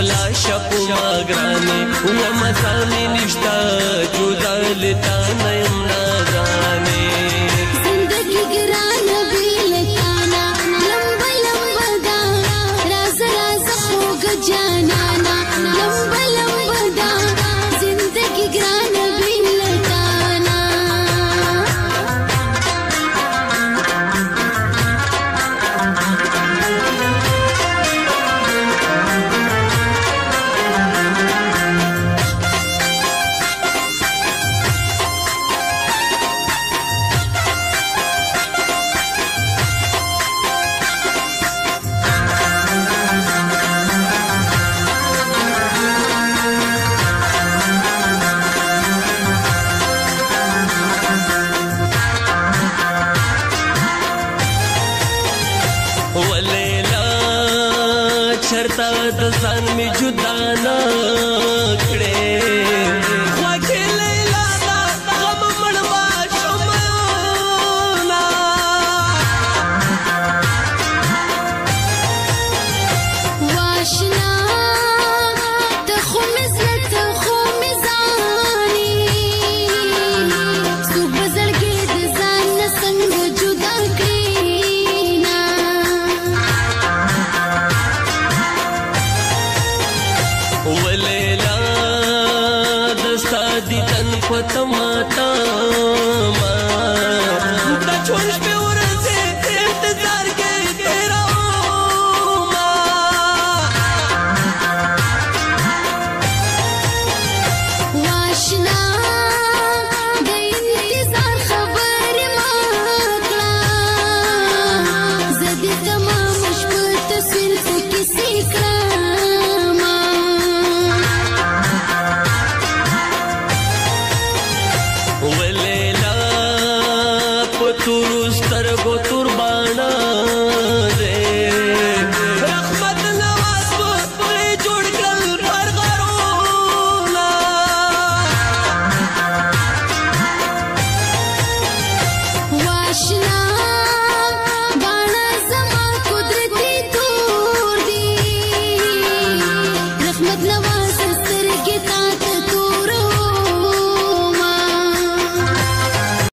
لا شپو ماگرانے ومزانے نشتا جدا لتا نیم نازانے زندگی گران بیلتانا لمبا لمبا دا راز راز خوگ جانانا لمبا لمبا دا زندگی گران بیلتانا چرتا د ځان می جدا نه کړې واکه لیلا دا غم مړوا شمنا واشنا د خمزت خمزانی سو بزرګې د ځان څنګه جدا کړینا ولیلا دستا دی تن پتما